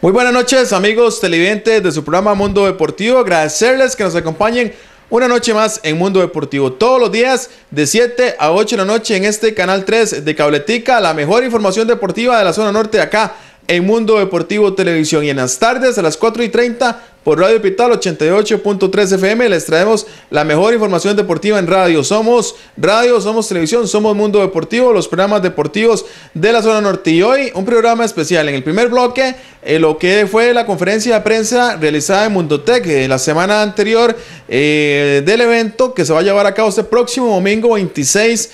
Muy buenas noches, amigos televidentes de su programa Mundo Deportivo. Agradecerles que nos acompañen una noche más en Mundo Deportivo. Todos los días de 7 a 8 de la noche en este canal 3 de Cabletica, la mejor información deportiva de la zona norte de acá en Mundo Deportivo Televisión. Y en las tardes a las 4:30 por Radio Pital 88.3 FM les traemos la mejor información deportiva en radio. Somos radio, somos televisión, somos Mundo Deportivo, los programas deportivos de la zona norte. Y hoy un programa especial. En el primer bloque, lo que fue la conferencia de prensa realizada en Mundotec la semana anterior del evento que se va a llevar a cabo este próximo domingo 26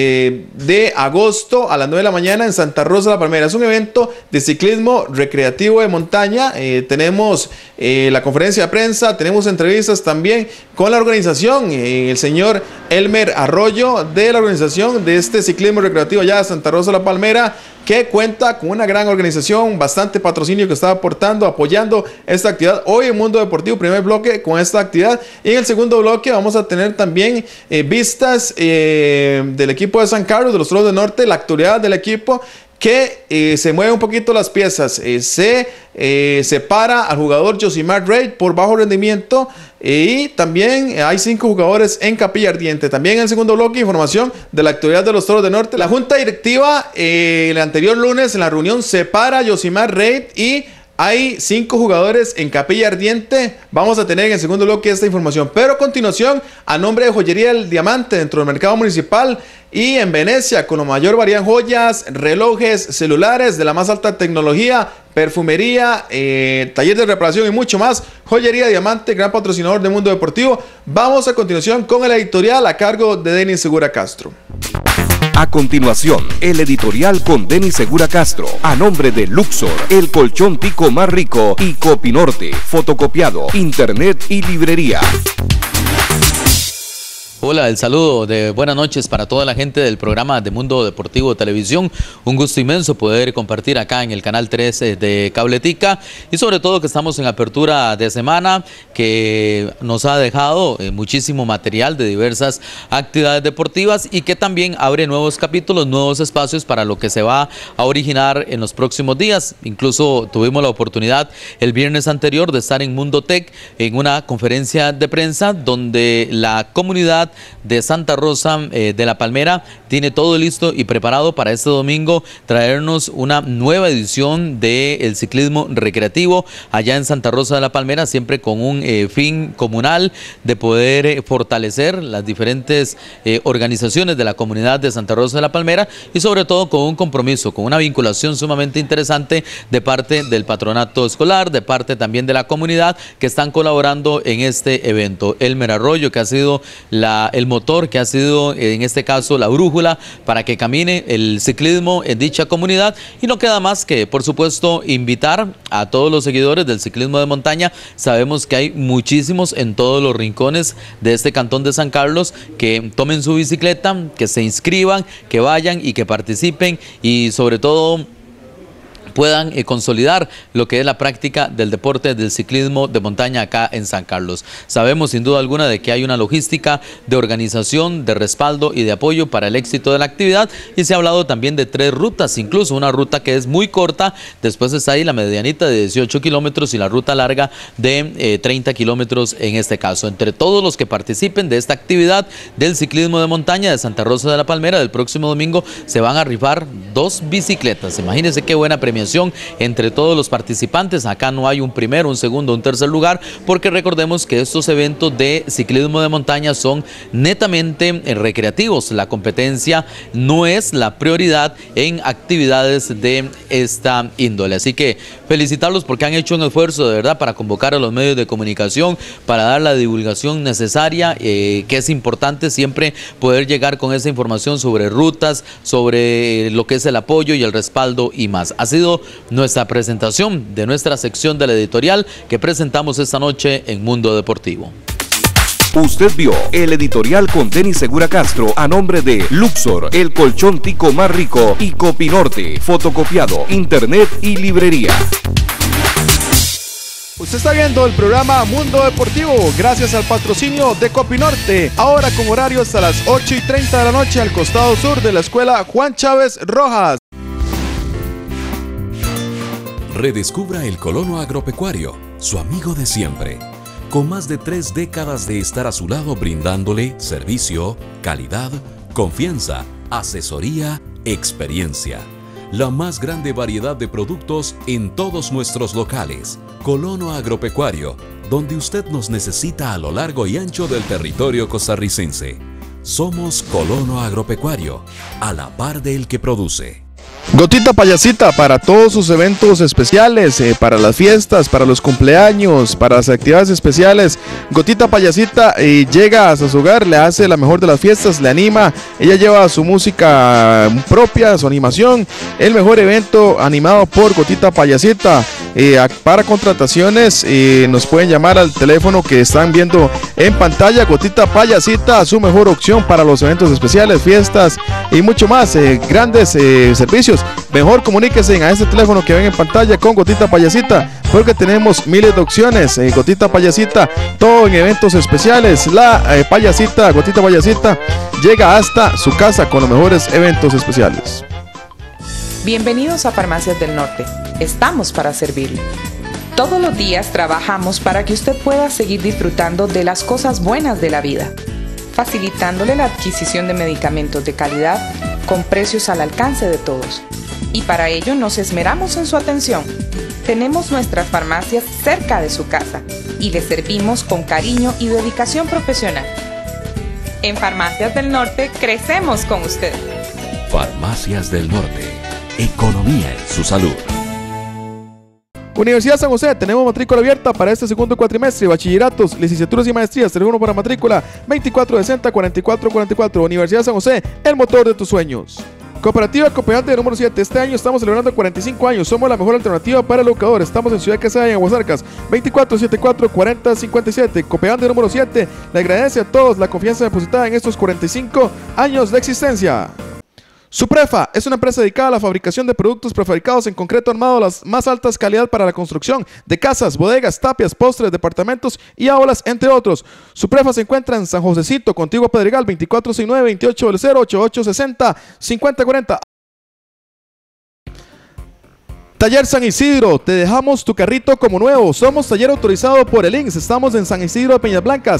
de agosto a las 9 de la mañana en Santa Rosa de la Palmera. Es un evento de ciclismo recreativo de montaña. Tenemos la conferencia de prensa, tenemos entrevistas también con la organización, el señor Elmer Arroyo de la organización de este ciclismo recreativo allá de Santa Rosa de la Palmera, que cuenta con una gran organización, bastante patrocinio que está apoyando esta actividad. Hoy en Mundo Deportivo, primer bloque con esta actividad, y en el segundo bloque vamos a tener también vistas del equipo de San Carlos, de los Toros del Norte, la actualidad del equipo, que se mueve un poquito las piezas. Se separa al jugador Josimar Reid por bajo rendimiento, y también hay 5 jugadores en capilla ardiente. También en el segundo bloque, información de la actualidad de los Toros del Norte. La junta directiva el anterior lunes en la reunión separa a Josimar Reid y hay 5 jugadores en capilla ardiente. Vamos a tener en el segundo bloque esta información. Pero a continuación, a nombre de Joyería El Diamante dentro del mercado municipal y en Venecia, con la mayor variedad en joyas, relojes, celulares de la más alta tecnología, perfumería, taller de reparación y mucho más. Joyería Diamante, gran patrocinador de Mundo Deportivo. Vamos a continuación con el editorial a cargo de Denis Segura Castro. A continuación, el editorial con Denis Segura Castro, a nombre de Luxor, el colchón tico más rico, y Copinorte, fotocopiado, internet y librería. Hola, el saludo de buenas noches para toda la gente del programa de Mundo Deportivo Televisión. Un gusto inmenso poder compartir acá en el canal 3 de Cabletica, y sobre todo que estamos en apertura de semana que nos ha dejado muchísimo material de diversas actividades deportivas, y que también abre nuevos capítulos, nuevos espacios para lo que se va a originar en los próximos días. Incluso tuvimos la oportunidad el viernes anterior de estar en Mundotec en una conferencia de prensa donde la comunidad de Santa Rosa de la Palmera tiene todo listo y preparado para este domingo traernos una nueva edición del ciclismo recreativo allá en Santa Rosa de la Palmera, siempre con un fin comunal de poder fortalecer las diferentes organizaciones de la comunidad de Santa Rosa de la Palmera, y sobre todo con un compromiso, con una vinculación sumamente interesante de parte del patronato escolar, de parte también de la comunidad que están colaborando en este evento. Elmer Arroyo, que ha sido el motor, que ha sido en este caso la brújula para que camine el ciclismo en dicha comunidad. Y no queda más que, por supuesto, invitar a todos los seguidores del ciclismo de montaña. Sabemos que hay muchísimos en todos los rincones de este cantón de San Carlos, que tomen su bicicleta, que se inscriban, que vayan y que participen, y sobre todo puedan consolidar lo que es la práctica del deporte del ciclismo de montaña acá en San Carlos. Sabemos sin duda alguna de que hay una logística de organización, de respaldo y de apoyo para el éxito de la actividad, y se ha hablado también de 3 rutas, incluso una ruta que es muy corta, después está ahí la medianita de 18 kilómetros y la ruta larga de 30 kilómetros en este caso. Entre todos los que participen de esta actividad del ciclismo de montaña de Santa Rosa de la Palmera del próximo domingo se van a rifar 2 bicicletas. Imagínense qué buena premiación entre todos los participantes. Acá no hay un primero, un segundo, un tercer lugar, porque recordemos que estos eventos de ciclismo de montaña son netamente recreativos. La competencia no es la prioridad en actividades de esta índole. Así que felicitarlos porque han hecho un esfuerzo de verdad para convocar a los medios de comunicación, para dar la divulgación necesaria, que es importante siempre poder llegar con esa información sobre rutas, sobre lo que es el apoyo y el respaldo y más. Ha sido nuestra presentación de nuestra sección de la editorial que presentamos esta noche en Mundo Deportivo. Usted vio el editorial con Denis Segura Castro a nombre de Luxor, el colchón tico más rico, y Copinorte, fotocopiado, internet y librería. Usted está viendo el programa Mundo Deportivo gracias al patrocinio de Copinorte, ahora con horarios hasta las 8:30 de la noche al costado sur de la escuela Juan Chávez Rojas. Redescubra el colono agropecuario, su amigo de siempre. Con más de 3 décadas de estar a su lado brindándole servicio, calidad, confianza, asesoría, experiencia. La más grande variedad de productos en todos nuestros locales. Colono Agropecuario, donde usted nos necesita a lo largo y ancho del territorio costarricense. Somos Colono Agropecuario, a la par del que produce. Gotita Payasita para todos sus eventos especiales, para las fiestas, para los cumpleaños, para las actividades especiales. Gotita Payasita llega hasta su hogar, le hace la mejor de las fiestas, le anima. Ella lleva su música propia, su animación. El mejor evento animado por Gotita Payasita. Para contrataciones nos pueden llamar al teléfono que están viendo en pantalla. Gotita Payasita, su mejor opción para los eventos especiales, fiestas y mucho más. Grandes servicios. Mejor comuníquese a este teléfono que ven en pantalla con Gotita Payasita, porque tenemos miles de opciones. Gotita Payasita, todo en eventos especiales. La Payasita, Gotita Payasita, llega hasta su casa con los mejores eventos especiales. Bienvenidos a Farmacias del Norte. Estamos para servirle. Todos los días trabajamos para que usted pueda seguir disfrutando de las cosas buenas de la vida, facilitándole la adquisición de medicamentos de calidad con precios al alcance de todos. Y para ello nos esmeramos en su atención. Tenemos nuestras farmacias cerca de su casa y le servimos con cariño y dedicación profesional. En Farmacias del Norte crecemos con usted. Farmacias del Norte. Economía en su salud. Universidad San José, tenemos matrícula abierta para este segundo cuatrimestre, bachilleratos, licenciaturas y maestrías. Teléfono para matrícula 2460-4444. Universidad San José, el motor de tus sueños. Cooperativa Cooperante número 7. Este año estamos celebrando 45 años. Somos la mejor alternativa para el educador. Estamos en Ciudad Quesada y en Aguasarcas. 2474-4057. Cooperante número 7. Le agradece a todos la confianza depositada en estos 45 años de existencia. Suprefa es una empresa dedicada a la fabricación de productos prefabricados en concreto armado a las más altas calidad para la construcción de casas, bodegas, tapias, postres, departamentos y aulas, entre otros. Suprefa se encuentra en San Josecito, contiguo Pedregal, 2469-2800-8860-5040. Taller San Isidro, te dejamos tu carrito como nuevo. Somos taller autorizado por el INS. Estamos en San Isidro de Peñas Blancas,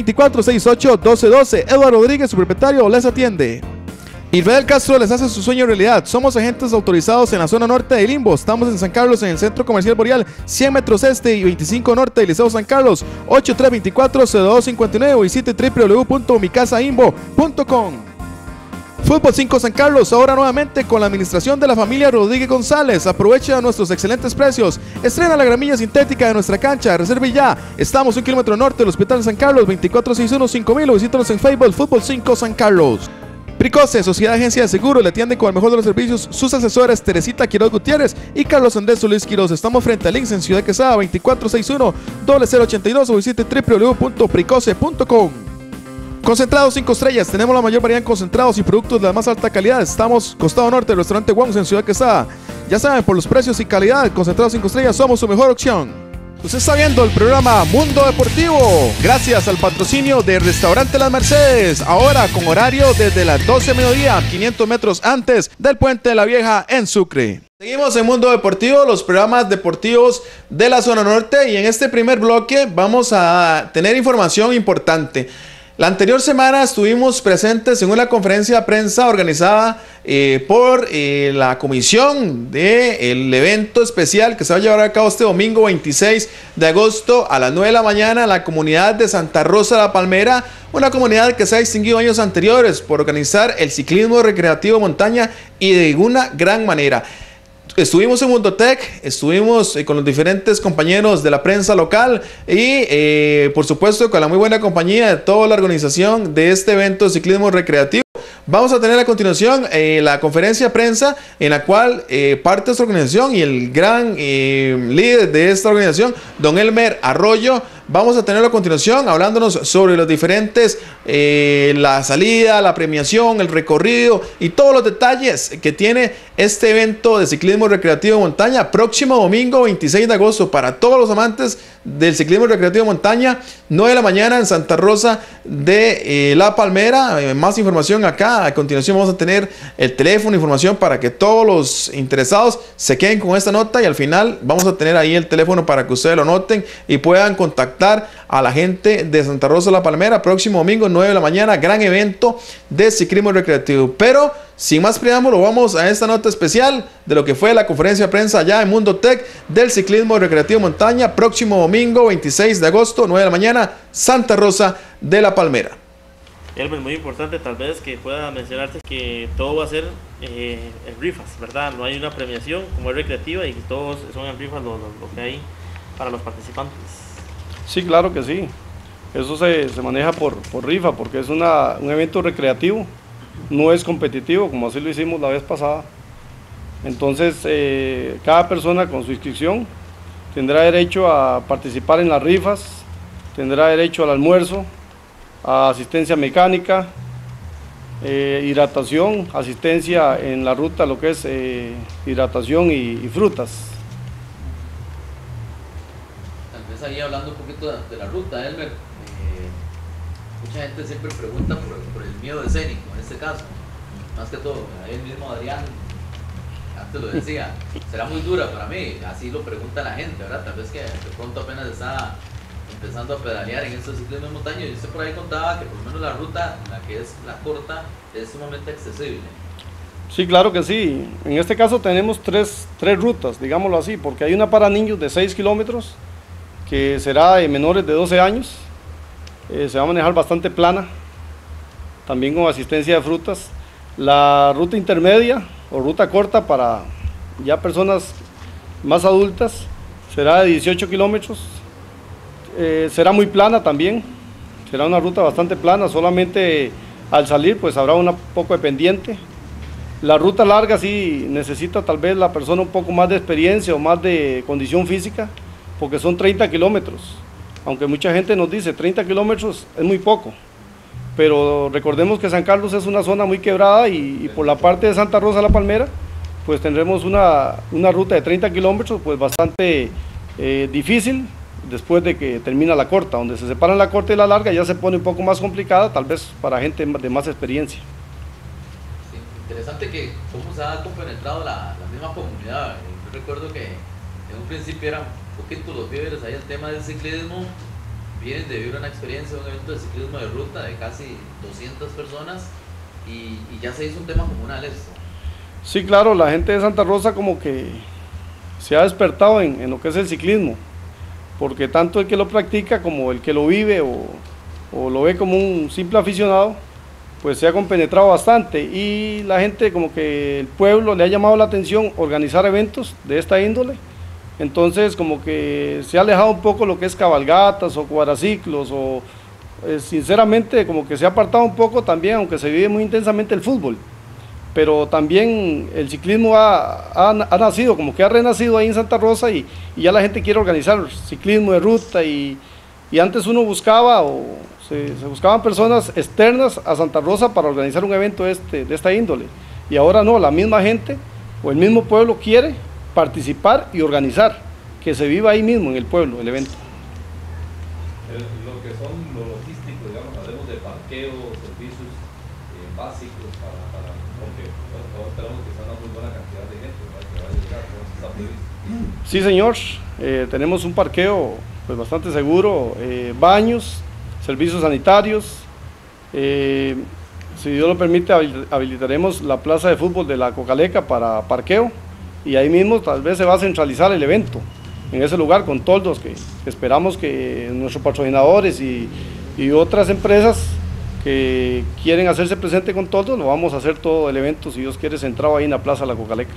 2468-1212. Eduardo Rodríguez, su propietario, les atiende. Israel Castro les hace su sueño realidad. Somos agentes autorizados en la zona norte de Limbo. Estamos en San Carlos, en el Centro Comercial Boreal, 100 metros este y 25 norte de Liceo San Carlos, 8324-0259. Visite www.micasaimbo.com. Fútbol 5 San Carlos, ahora nuevamente con la administración de la familia Rodríguez González. Aprovecha nuestros excelentes precios. Estrena la gramilla sintética de nuestra cancha. Reserve ya. Estamos 1 kilómetro norte del Hospital San Carlos, 2461-5000. Visítanos en Facebook, Fútbol 5 San Carlos. Pricoce, Sociedad Agencia de Seguro, le atiende con el mejor de los servicios sus asesores Teresita Quiroz Gutiérrez y Carlos Andrés Solís Quiroz. Estamos frente a Links en Ciudad Quesada, 2461-0082 o visite www.pricoce.com. Concentrados 5 estrellas, tenemos la mayor variedad en concentrados y productos de la más alta calidad. Estamos costado norte del restaurante Wongs en Ciudad Quesada. Ya saben, por los precios y calidad, Concentrados 5 estrellas somos su mejor opción. Usted está viendo el programa Mundo Deportivo, gracias al patrocinio de Restaurante Las Mercedes, ahora con horario desde las 12 de mediodía, 500 metros antes del Puente de la Vieja en Sucre. Seguimos en Mundo Deportivo, los programas deportivos de la zona norte, y en este primer bloque vamos a tener información importante. La anterior semana estuvimos presentes en una conferencia de prensa organizada por la comisión del evento especial que se va a llevar a cabo este domingo 26 de agosto a las 9 de la mañana en la comunidad de Santa Rosa de la Palmera, una comunidad que se ha distinguido años anteriores por organizar el ciclismo recreativo montaña y de una gran manera. Estuvimos en Mundotec, estuvimos con los diferentes compañeros de la prensa local y por supuesto con la muy buena compañía de toda la organización de este evento de ciclismo recreativo. Vamos a tener a continuación la conferencia de prensa en la cual parte de esta organización y el gran líder de esta organización, don Elmer Arroyo, vamos a tenerlo a continuación hablándonos sobre los diferentes, la salida, la premiación, el recorrido y todos los detalles que tiene este evento de ciclismo recreativo de montaña próximo domingo 26 de agosto para todos los amantes del ciclismo recreativo de montaña, 9 de la mañana en Santa Rosa de La Palmera. Más información acá, a continuación vamos a tener el teléfono, información para que todos los interesados se queden con esta nota y al final vamos a tener ahí el teléfono para que ustedes lo noten y puedan contactar a la gente de Santa Rosa de La Palmera próximo domingo 9 de la mañana, gran evento de ciclismo recreativo. Pero sin más preámbulo, vamos a esta nota especial de lo que fue la conferencia de prensa allá en Mundo Tech del ciclismo recreativo montaña próximo domingo 26 de agosto 9 de la mañana, Santa Rosa de La Palmera. Elmer, muy importante tal vez que pueda mencionarte que todo va a ser en rifas, ¿verdad? No hay una premiación como es recreativa y todos son en rifas lo que hay para los participantes. Sí, claro que sí. Eso se maneja por rifa porque es un evento recreativo, no es competitivo como así lo hicimos la vez pasada. Entonces cada persona con su inscripción tendrá derecho a participar en las rifas, tendrá derecho al almuerzo, a asistencia mecánica, hidratación, asistencia en la ruta, lo que es hidratación y frutas. Tal vez ahí hablando un poquito de la ruta, Elmer, mucha gente siempre pregunta por el miedo escénico, en este caso, más que todo, ahí el mismo Adrián antes lo decía, será muy dura para mí, así lo pregunta la gente, ¿verdad? Tal vez que de pronto apenas está empezando a pedalear en estos ciclismo de montaña y usted por ahí contaba que por lo menos la ruta, la que es la corta, es sumamente accesible. Sí, claro que sí. En este caso tenemos tres rutas, digámoslo así, porque hay una para niños de 6 kilómetros, que será de menores de 12 años, se va a manejar bastante plana, también con asistencia de frutas. La ruta intermedia o ruta corta para ya personas más adultas será de 18 kilómetros, será muy plana también, será una ruta bastante plana, solamente al salir pues habrá un poco de pendiente. La ruta larga sí necesita tal vez la persona un poco más de experiencia o más de condición física, porque son 30 kilómetros, aunque mucha gente nos dice 30 kilómetros es muy poco, pero recordemos que San Carlos es una zona muy quebrada y por la parte de Santa Rosa de La Palmera pues tendremos una ruta de 30 kilómetros pues bastante difícil. Después de que termina la corta, donde se separan la corta y la larga, ya se pone un poco más complicada, tal vez para gente de más experiencia. Sí, interesante que cómo se ha compenetrado la misma comunidad. Yo recuerdo que en un principio eran poquitos los víveres ahí el tema del ciclismo, vienen de vivir una experiencia, un evento de ciclismo de ruta de casi 200 personas y ya se hizo un tema comunal esto. Sí, claro, la gente de Santa Rosa como que se ha despertado en lo que es el ciclismo, porque tanto el que lo practica como el que lo vive o lo ve como un simple aficionado, pues se ha compenetrado bastante y la gente como que el pueblo le ha llamado la atención organizar eventos de esta índole, entonces como que se ha alejado un poco lo que es cabalgatas o cuadraciclos o sinceramente como que se ha apartado un poco también, aunque se vive muy intensamente el fútbol, pero también el ciclismo ha nacido, como que ha renacido ahí en Santa Rosa y ya la gente quiere organizar ciclismo de ruta y antes uno buscaba o se buscaban personas externas a Santa Rosa para organizar un evento de esta índole y ahora no, la misma gente o el mismo pueblo quiere participar y organizar, que se viva ahí mismo en el pueblo el evento. Lo que son lo logístico, digamos, hablemos de parqueo, servicios básicos porque todos esperamos que sea una muy buena cantidad de gente que va a llegar, está previsto. Sí, señor, tenemos un parqueo pues bastante seguro, baños, servicios sanitarios, si Dios lo permite habilitaremos la plaza de fútbol de la Cocaleca para parqueo y ahí mismo tal vez se va a centralizar el evento en ese lugar con toldos que esperamos que nuestros patrocinadores y otras empresas que quieren hacerse presente con toldos, lo vamos a hacer todo el evento, si Dios quiere, centrado ahí en la plaza de la Cocaleca.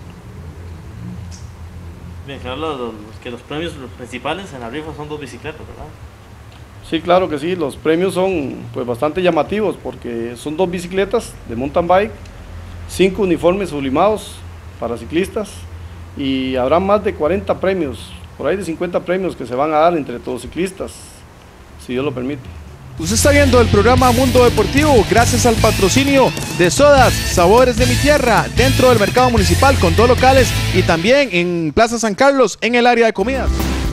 Bien, claro, que los premios principales en la rifa son 2 bicicletas, ¿verdad? Sí, claro que sí, los premios son pues bastante llamativos porque son 2 bicicletas de mountain bike, 5 uniformes sublimados para ciclistas y habrá más de 40 premios por ahí de 50 premios que se van a dar entre todos ciclistas, si Dios lo permite. Usted está viendo el programa Mundo Deportivo gracias al patrocinio de Sodas Sabores de mi Tierra dentro del mercado municipal con 2 locales y también en Plaza San Carlos en el área de comidas.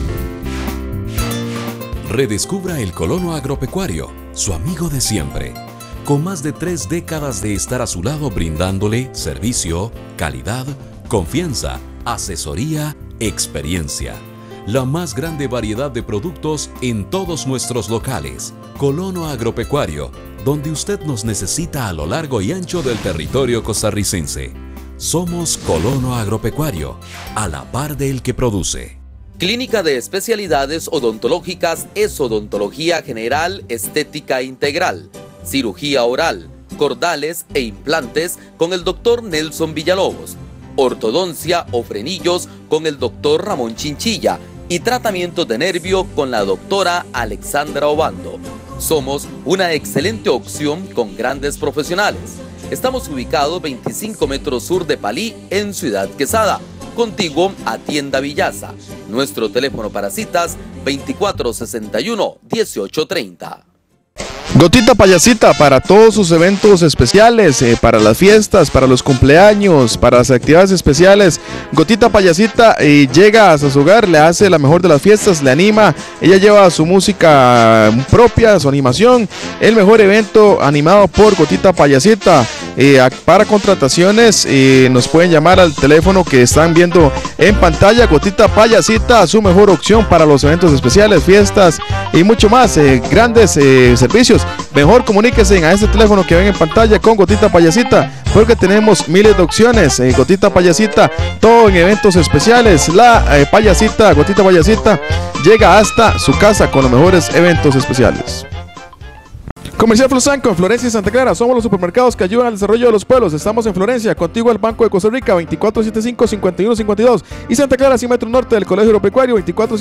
Redescubra el colono agropecuario, su amigo de siempre. Con más de 3 décadas de estar a su lado brindándole servicio, calidad, confianza, asesoría, experiencia. La más grande variedad de productos en todos nuestros locales. Colono Agropecuario, donde usted nos necesita a lo largo y ancho del territorio costarricense. Somos Colono Agropecuario, a la par del que produce. Clínica de Especialidades Odontológicas es odontología general, estética integral, cirugía oral, cordales e implantes con el Dr. Nelson Villalobos, ortodoncia o frenillos con el Dr. Ramón Chinchilla y tratamientos de nervio con la doctora Alexandra Obando. Somos una excelente opción con grandes profesionales. Estamos ubicados 25 metros sur de Palí en Ciudad Quesada, contiguo a Tienda Villaza. Nuestro teléfono para citas 2461-1830. Gotita Payasita para todos sus eventos especiales, para las fiestas, para los cumpleaños, para las actividades especiales. Gotita Payasita llega hasta su hogar, le hace la mejor de las fiestas, le anima. Ella lleva su música propia, su animación. El mejor evento animado por Gotita Payasita. Para contrataciones nos pueden llamar al teléfono que están viendo en pantalla. Gotita Payasita, su mejor opción para los eventos especiales, fiestas y mucho más. Grandes servicios. Mejor comuníquense a este teléfono que ven en pantalla con Gotita Payasita, porque tenemos miles de opciones. Gotita Payasita, todo en eventos especiales. La Payasita, Gotita Payasita, llega hasta su casa con los mejores eventos especiales. Comercial Flosanco en Florencia y Santa Clara. Somos los supermercados que ayudan al desarrollo de los pueblos. Estamos en Florencia, contigo al Banco de Costa Rica, 2475-5152. Y Santa Clara, 100 metros norte del Colegio Agropecuario,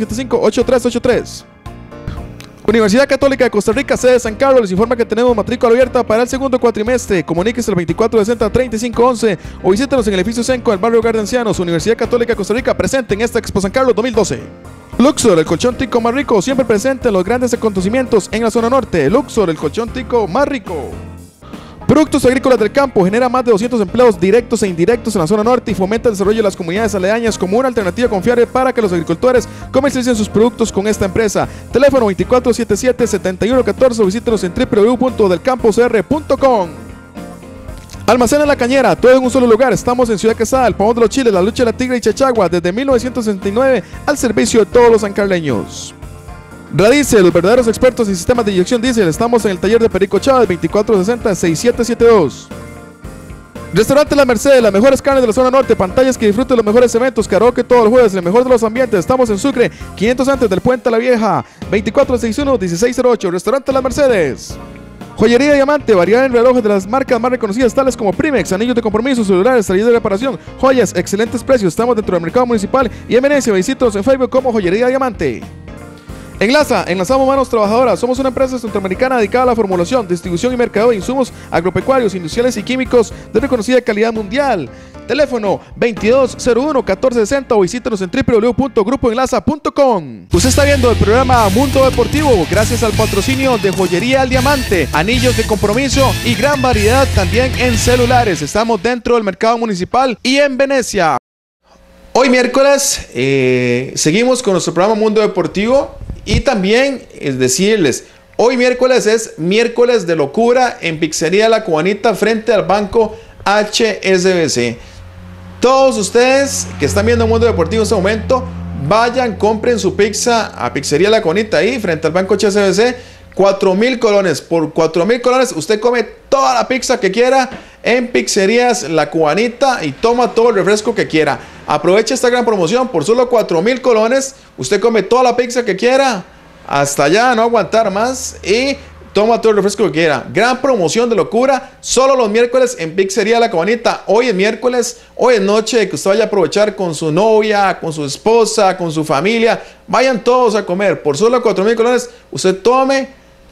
2475-8383. Universidad Católica de Costa Rica, sede de San Carlos, les informa que tenemos matrícula abierta para el segundo cuatrimestre. Comuníquese al 2460-3511 o visítenos en el edificio Senco del barrio Hogar de Ancianos. Universidad Católica de Costa Rica, presente en esta Expo San Carlos 2012. Luxor, el colchón tico más rico, siempre presente en los grandes acontecimientos en la zona norte. Luxor, el colchón tico más rico. Productos Agrícolas del Campo genera más de 200 empleos directos e indirectos en la zona norte y fomenta el desarrollo de las comunidades aledañas como una alternativa confiable para que los agricultores comercialicen sus productos con esta empresa. Teléfono 2477-7114 o visítenos en www.delcampocr.com. Almacén La Cañera, todo en un solo lugar. Estamos en Ciudad Quesada, el Pavón de los Chiles, la lucha de la Tigre y Chachagua, desde 1969 al servicio de todos los sancarleños. Radice, los verdaderos expertos en sistemas de inyección diésel. Estamos en el taller de Perico Chávez, 2460-6772. Restaurante La Merced, las mejores carnes de la zona norte, pantallas que disfruten los mejores eventos, karaoke todos los jueves, el mejor de los ambientes. Estamos en Sucre, 500 antes del Puente La Vieja, 2461-1608. Restaurante Las Mercedes. Joyería Diamante, variedad en relojes de las marcas más reconocidas tales como Primex, anillos de compromiso, celulares, taller de reparación, joyas, excelentes precios. Estamos dentro del mercado municipal y en Venecia. Visítanos en Facebook como Joyería Diamante. Enlazamos manos trabajadoras. Somos una empresa centroamericana dedicada a la formulación, distribución y mercadeo de insumos agropecuarios, industriales y químicos de reconocida calidad mundial. Teléfono 2201-1460 o visítenos en www.grupoenlaza.com. Usted está viendo el programa Mundo Deportivo gracias al patrocinio de Joyería El Diamante, anillos de compromiso y gran variedad también en celulares. Estamos dentro del mercado municipal y en Venecia. Hoy miércoles seguimos con nuestro programa Mundo Deportivo. Y también es decirles, hoy miércoles es miércoles de locura en Pizzería La Cubanita frente al banco HSBC. Todos ustedes que están viendo Mundo Deportivo en este momento, vayan, compren su pizza a Pizzería La Cubanita ahí frente al banco HSBC. 4,000 colones. Por 4,000 colones usted come toda la pizza que quiera en Pizzerías La Cubanita y toma todo el refresco que quiera. Aproveche esta gran promoción. Por solo 4,000 colones usted come toda la pizza que quiera hasta ya no aguantar más y toma todo el refresco que quiera. Gran promoción de locura, solo los miércoles en Pizzería La Cubanita. Hoy es miércoles, hoy es noche que usted vaya a aprovechar con su novia, con su esposa, con su familia. Vayan todos a comer. Por solo 4,000 colones usted tome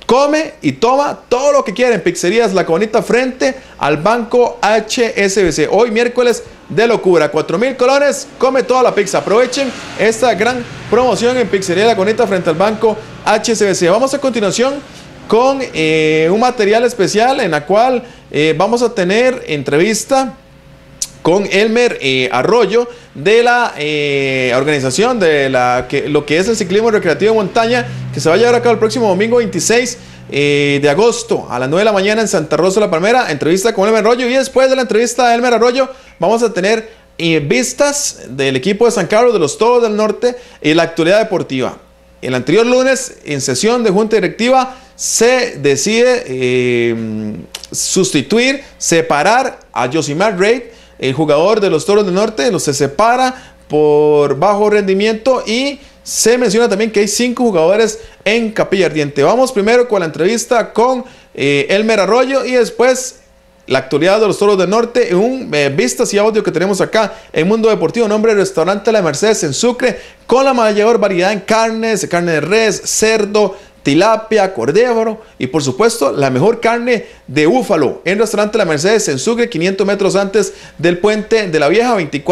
come y toma todo lo que quiera en Pizzerías La Cabanita frente al Banco HSBC. Hoy miércoles de locura, 4,000 colones, come toda la pizza. Aprovechen esta gran promoción en Pizzería La Cabanita frente al Banco HSBC. Vamos a continuación con un material especial en la cual vamos a tener entrevista con Elmer Arroyo de la organización de lo que es el ciclismo recreativo de montaña, que se va a llevar a cabo el próximo domingo 26 de agosto a las 9 de la mañana en Santa Rosa de la Palmera. Entrevista con Elmer Arroyo, y después de la entrevista de Elmer Arroyo vamos a tener vistas del equipo de San Carlos de los Toros del Norte y la actualidad deportiva. El anterior lunes, en sesión de junta directiva, se decide sustituir, separar a Josimar Reid, el jugador de los Toros del Norte. Se separa por bajo rendimiento, y se menciona también que hay 5 jugadores en Capilla Ardiente. Vamos primero con la entrevista con Elmer Arroyo, y después la actualidad de los Toros del Norte, un vistas y audio que tenemos acá en Mundo Deportivo, nombre del restaurante La Mercedes en Sucre, con la mayor variedad en carnes, carne de res, cerdo, tilapia, cordero y por supuesto la mejor carne de búfalo en restaurante La Mercedes en Sucre, 500 metros antes del puente de la Vieja,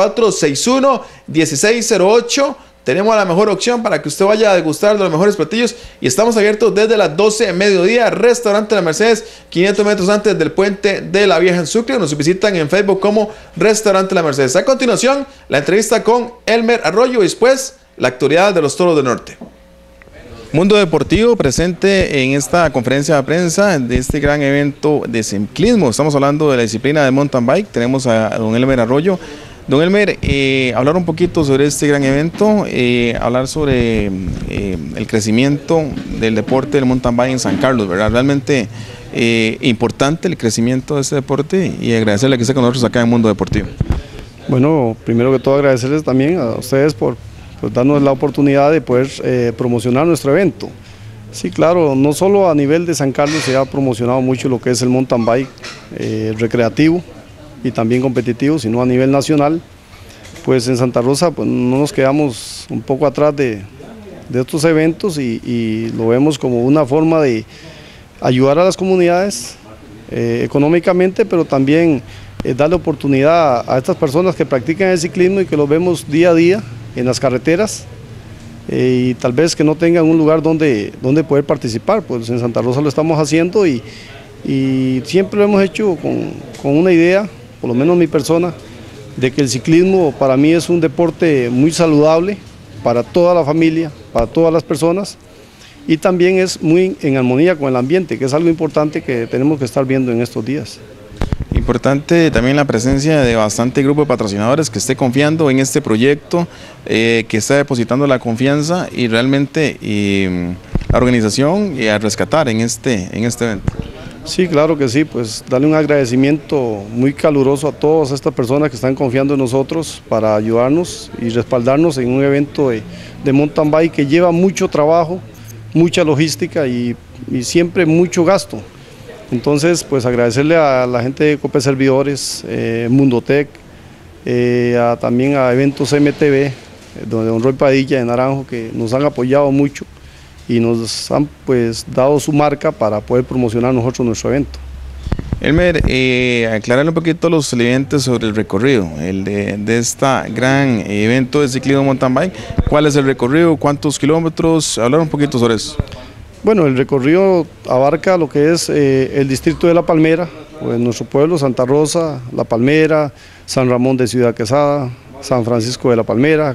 2461-1608. Tenemos la mejor opción para que usted vaya a degustar de los mejores platillos, y estamos abiertos desde las 12 de mediodía. Restaurante La Mercedes, 500 metros antes del puente de la Vieja en Sucre. Nos visitan en Facebook como Restaurante La Mercedes. A continuación, la entrevista con Elmer Arroyo, y después la actualidad de los Toros del Norte. Mundo Deportivo presente en esta conferencia de prensa de este gran evento de ciclismo. Estamos hablando de la disciplina de mountain bike. Tenemos a don Elmer Arroyo. Don Elmer, hablar un poquito sobre este gran evento, hablar sobre el crecimiento del deporte del mountain bike en San Carlos, ¿verdad? Realmente importante el crecimiento de este deporte, y agradecerle que esté con nosotros acá en Mundo Deportivo. Bueno, primero que todo agradecerles también a ustedes por darnos la oportunidad de poder promocionar nuestro evento. Sí, claro, no solo a nivel de San Carlos se ha promocionado mucho lo que es el mountain bike recreativo y también competitivo, sino a nivel nacional. Pues en Santa Rosa pues no nos quedamos un poco atrás de estos eventos, y lo vemos como una forma de ayudar a las comunidades económicamente, pero también darle oportunidad a estas personas que practican el ciclismo y que los vemos día a día en las carreteras, y tal vez que no tengan un lugar donde poder participar. Pues en Santa Rosa lo estamos haciendo, y siempre lo hemos hecho con una idea, por lo menos mi persona, de que el ciclismo para mí es un deporte muy saludable para toda la familia, para todas las personas, y también es muy en armonía con el ambiente, que es algo importante que tenemos que estar viendo en estos días. Importante también la presencia de bastante grupo de patrocinadores que esté confiando en este proyecto, que está depositando la confianza y realmente la organización a rescatar en este evento. Sí, claro que sí, pues darle un agradecimiento muy caluroso a todas estas personas que están confiando en nosotros para ayudarnos y respaldarnos en un evento de mountain bike que lleva mucho trabajo, mucha logística y siempre mucho gasto. Entonces, pues agradecerle a la gente de Cope Servidores, Mundotec, también a Eventos MTV, donde don Roy Padilla de Naranjo, que nos han apoyado mucho y nos han pues dado su marca para poder promocionar nosotros nuestro evento. Elmer, aclararle un poquito a los televidentes sobre el recorrido de este gran evento de ciclismo mountain bike. ¿Cuál es el recorrido? ¿Cuántos kilómetros? Hablar un poquito sobre eso. Bueno, el recorrido abarca lo que es el distrito de La Palmera, pues nuestro pueblo, Santa Rosa, La Palmera, San Ramón de Ciudad Quesada, San Francisco de La Palmera.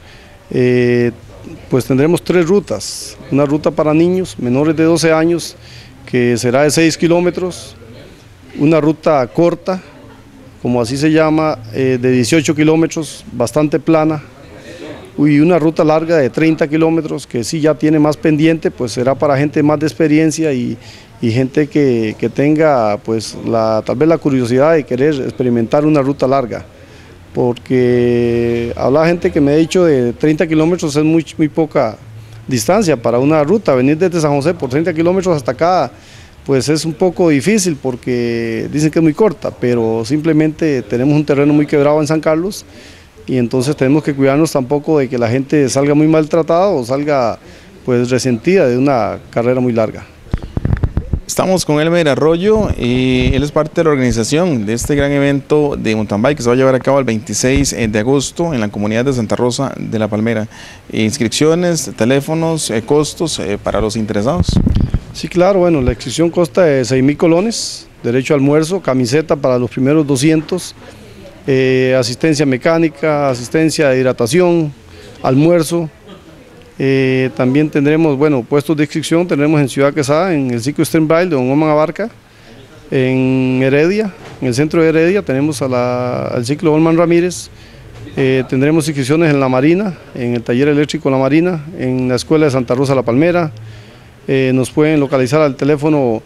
Pues tendremos 3 rutas, una ruta para niños menores de 12 años, que será de 6 kilómetros, una ruta corta, como así se llama, de 18 kilómetros, bastante plana, y una ruta larga de 30 kilómetros, que sí ya tiene más pendiente, pues será para gente más de experiencia y gente que tenga pues tal vez la curiosidad de querer experimentar una ruta larga. Porque habla gente que me ha dicho de 30 kilómetros es muy poca distancia para una ruta. Venir desde San José por 30 kilómetros hasta acá pues es un poco difícil, porque dicen que es muy corta, pero simplemente tenemos un terreno muy quebrado en San Carlos, y entonces tenemos que cuidarnos tampoco de que la gente salga muy maltratada o salga pues resentida de una carrera muy larga. Estamos con Elmer Arroyo y él es parte de la organización de este gran evento de mountain bike que se va a llevar a cabo el 26 de agosto en la comunidad de Santa Rosa de la Palmera. Inscripciones, teléfonos, costos para los interesados. Sí, claro, bueno, la inscripción consta de 6,000 colones, derecho a almuerzo, camiseta para los primeros 200, asistencia mecánica, asistencia de hidratación, almuerzo. También tendremos, bueno, puestos de inscripción tendremos en Ciudad Quesada, en el ciclo Stern Braille de Don Oman Abarca, en Heredia, en el centro de Heredia tenemos al ciclo Olman Ramírez, tendremos inscripciones en La Marina, en el taller eléctrico La Marina, en la escuela de Santa Rosa La Palmera. Nos pueden localizar al teléfono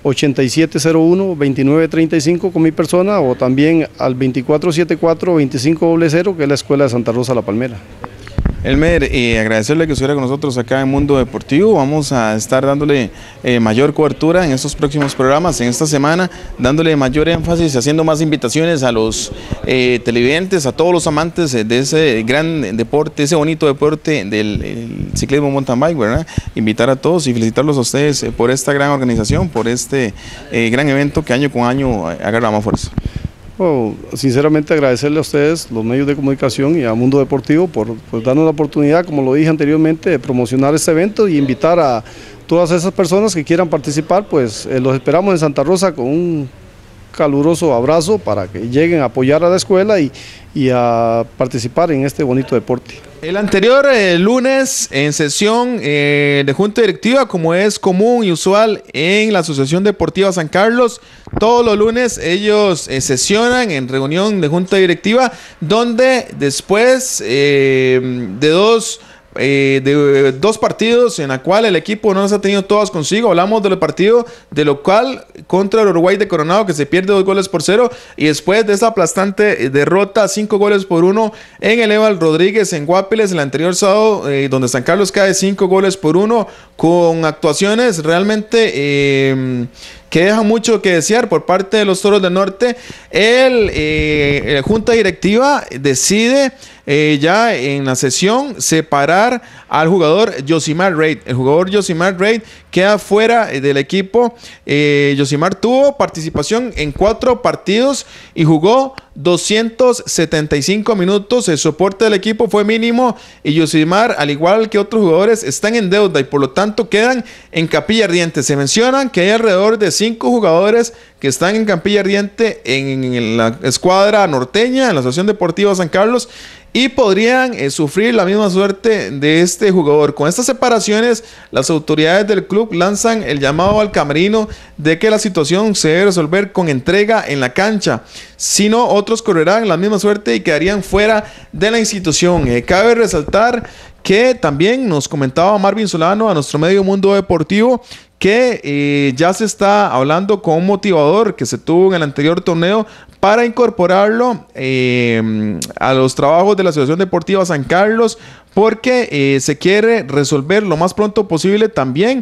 8701-2935 con mi persona o también al 2474-2500, que es la escuela de Santa Rosa La Palmera. Elmer, agradecerle que estuviera con nosotros acá en Mundo Deportivo. Vamos a estar dándole mayor cobertura en estos próximos programas, en esta semana, dándole mayor énfasis, haciendo más invitaciones a los televidentes, a todos los amantes de ese gran deporte, ese bonito deporte del ciclismo mountain bike, ¿verdad? Invitar a todos y felicitarlos a ustedes por esta gran organización, por este gran evento que año con año agarra más fuerza. Sinceramente agradecerle a ustedes, los medios de comunicación y a Mundo Deportivo por darnos la oportunidad, como lo dije anteriormente, de promocionar este evento y invitar a todas esas personas que quieran participar, pues los esperamos en Santa Rosa con un caluroso abrazo para que lleguen a apoyar a la escuela y a participar en este bonito deporte. El anterior lunes en sesión de junta directiva, como es común y usual en la Asociación Deportiva San Carlos, todos los lunes ellos sesionan en reunión de junta directiva, donde después de dos partidos en la cual el equipo no las ha tenido todas consigo. Hablamos del partido de local contra el Uruguay de Coronado, que se pierde 2-0, y después de esa aplastante derrota 5-1 en el Eval Rodríguez en Guapiles el anterior sábado, donde San Carlos cae 5-1 con actuaciones realmente que dejan mucho que desear por parte de los Toros del Norte. La junta directiva decide ya en la sesión separar al jugador Josimar Reid. El jugador Josimar Reid queda fuera del equipo. Josimar tuvo participación en 4 partidos y jugó 275 minutos. El soporte del equipo fue mínimo y Josimar, al igual que otros jugadores, están en deuda y por lo tanto quedan en capilla ardiente. Se mencionan que hay alrededor de 5 jugadores que están en capilla ardiente en la escuadra norteña, en la Asociación Deportiva San Carlos, y podrían sufrir la misma suerte de este jugador. Con estas separaciones, las autoridades del club lanzan el llamado al camerino de que la situación se debe resolver con entrega en la cancha. Si no, otros correrán la misma suerte y quedarían fuera de la institución. Cabe resaltar que también nos comentaba Marvin Solano a nuestro medio Mundo Deportivo que ya se está hablando con un motivador que se tuvo en el anterior torneo para incorporarlo a los trabajos de la Asociación Deportiva San Carlos, porque se quiere resolver lo más pronto posible también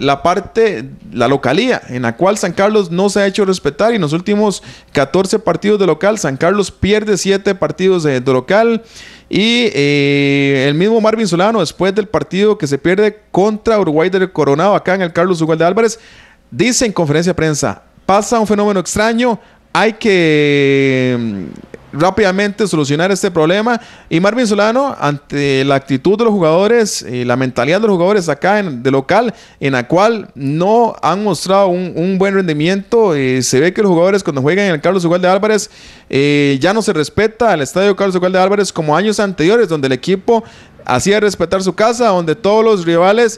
la localía, en la cual San Carlos no se ha hecho respetar, y en los últimos 14 partidos de local, San Carlos pierde 7 partidos de local. Y el mismo Marvin Solano, después del partido que se pierde contra Uruguay de Coronado acá en el Carlos Ugalde Álvarez, dice en conferencia de prensa: pasa un fenómeno extraño, hay que rápidamente solucionar este problema. Y Marvin Solano, ante la actitud de los jugadores, la mentalidad de los jugadores acá de local, en la cual no han mostrado un buen rendimiento, se ve que los jugadores cuando juegan en el Carlos Ugalde Álvarez ya no se respeta al estadio Carlos Ugalde Álvarez como años anteriores, donde el equipo hacía respetar su casa, donde todos los rivales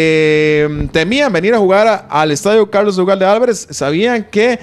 temían venir a jugar al estadio Carlos Ugalde Álvarez. Sabían que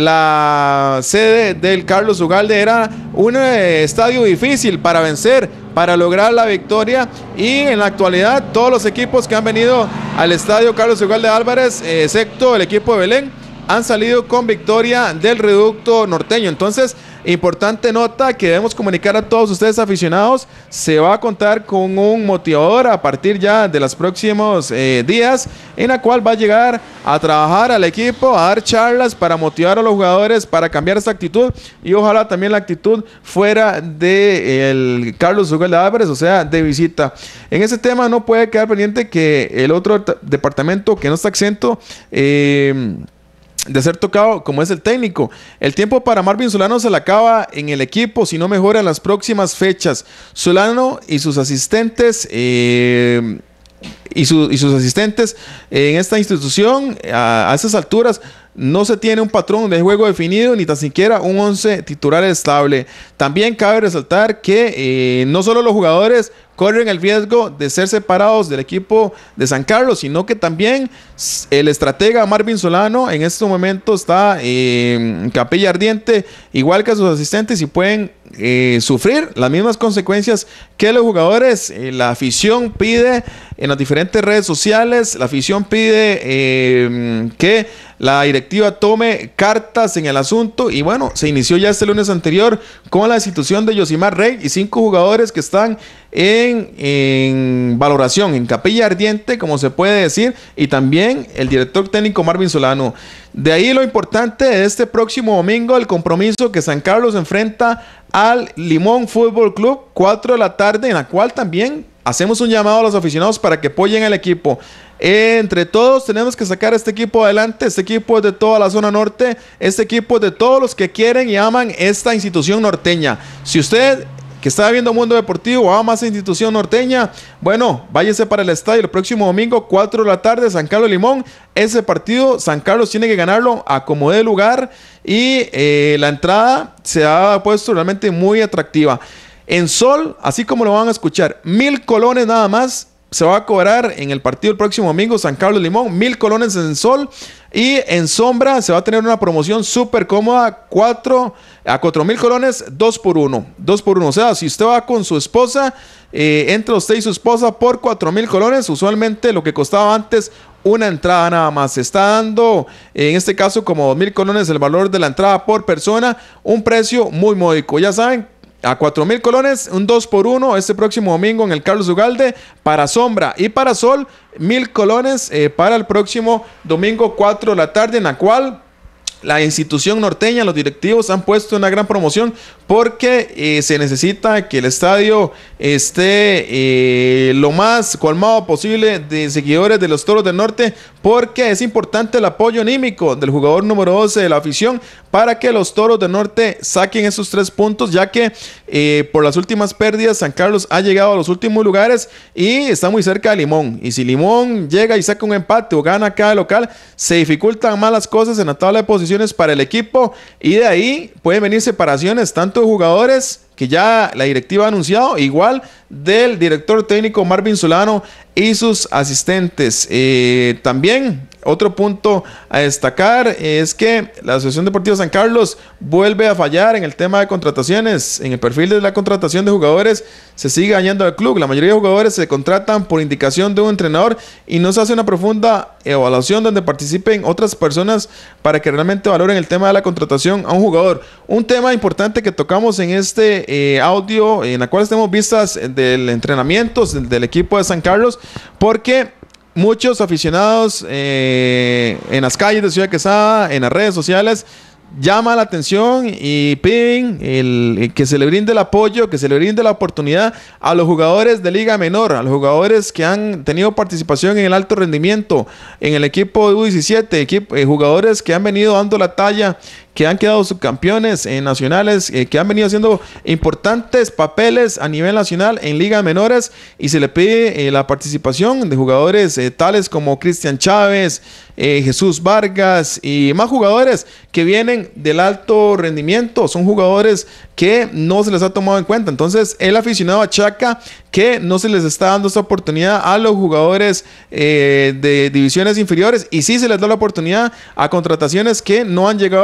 la sede del Carlos Ugalde era un estadio difícil para vencer, para lograr la victoria, y en la actualidad todos los equipos que han venido al estadio Carlos Ugalde Álvarez, excepto el equipo de Belén, han salido con victoria del reducto norteño. Entonces importante nota que debemos comunicar a todos ustedes aficionados, se va a contar con un motivador a partir ya de los próximos días, en la cual va a llegar a trabajar al equipo, a dar charlas para motivar a los jugadores para cambiar esta actitud, y ojalá también la actitud fuera de el Carlos Ugalde Álvarez, o sea, de visita. En ese tema no puede quedar pendiente que el otro departamento que no está exento de ser tocado, como es el técnico. El tiempo para Marvin Solano se le acaba en el equipo si no mejora en las próximas fechas. Solano y sus asistentes en esta institución a esas alturas no se tiene un patrón de juego definido ni tan siquiera un 11 titular estable. También cabe resaltar que no solo los jugadores corren el riesgo de ser separados del equipo de San Carlos, sino que también el estratega Marvin Solano en este momento está en capilla ardiente, igual que sus asistentes, y pueden sufrir las mismas consecuencias que los jugadores. La afición pide en las diferentes redes sociales, la afición pide que la directiva tome cartas en el asunto, y bueno, se inició ya este lunes anterior con la destitución de Yosimar Rey y 5 jugadores que están en valoración, en capilla ardiente, como se puede decir, y también el director técnico Marvin Solano. De ahí lo importante de este próximo domingo, el compromiso que San Carlos enfrenta al Limón Fútbol Club, 4 de la tarde, en la cual también hacemos un llamado a los aficionados para que apoyen al equipo. Entre todos tenemos que sacar a este equipo adelante. Este equipo es de toda la zona norte, este equipo es de todos los que quieren y aman esta institución norteña. Si usted que está viendo Mundo Deportivo ama esa institución norteña, bueno, váyase para el estadio el próximo domingo, 4 de la tarde, San Carlos Limón. Ese partido San Carlos tiene que ganarlo a como dé lugar, y la entrada se ha puesto realmente muy atractiva. En sol, así como lo van a escuchar, 1,000 colones nada más se va a cobrar en el partido el próximo domingo, San Carlos Limón, 1,000 colones en sol, y en sombra se va a tener una promoción súper cómoda, 4,000 colones, 2 por 1, o sea, si usted va con su esposa, entre usted y su esposa por 4,000 colones, usualmente lo que costaba antes una entrada nada más, se está dando en este caso como 2,000 colones el valor de la entrada por persona, un precio muy módico, ya saben. A 4,000 colones, un 2 por 1 este próximo domingo en el Carlos Ugalde para sombra, y para sol 1,000 colones para el próximo domingo 4 de la tarde, en la cual la institución norteña, los directivos han puesto una gran promoción porque se necesita que el estadio esté lo más colmado posible de seguidores de los Toros del Norte, porque es importante el apoyo anímico del jugador número 12 de la afición para que los Toros del Norte saquen esos 3 puntos, ya que por las últimas pérdidas San Carlos ha llegado a los últimos lugares y está muy cerca de Limón, y si Limón llega y saca un empate o gana cada local, se dificultan más las cosas en la tabla de posiciones para el equipo, y de ahí pueden venir separaciones tanto de jugadores que ya la directiva ha anunciado, igual del director técnico Marvin Solano y sus asistentes. También otro punto a destacar es que la Asociación Deportiva San Carlos vuelve a fallar en el tema de contrataciones. En el perfil de la contratación de jugadores se sigue dañando al club. La mayoría de jugadores se contratan por indicación de un entrenador y no se hace una profunda evaluación donde participen otras personas para que realmente valoren el tema de la contratación a un jugador. Un tema importante que tocamos en este audio, en la cual tenemos vistas del entrenamiento del equipo de San Carlos, porque muchos aficionados en las calles de Ciudad Quesada, en las redes sociales, llama la atención y piden que se le brinde el apoyo, que se le brinde la oportunidad a los jugadores de Liga Menor, a los jugadores que han tenido participación en el alto rendimiento, en el equipo de U17, jugadores que han venido dando la talla, que han quedado subcampeones nacionales, que han venido haciendo importantes papeles a nivel nacional en ligas menores, y se le pide la participación de jugadores tales como Cristian Chávez, Jesús Vargas y más jugadores que vienen del alto rendimiento. Son jugadores que no se les ha tomado en cuenta. Entonces el aficionado achaca que no se les está dando esta oportunidad a los jugadores de divisiones inferiores, y sí se les da la oportunidad a contrataciones que no han llegado a aportar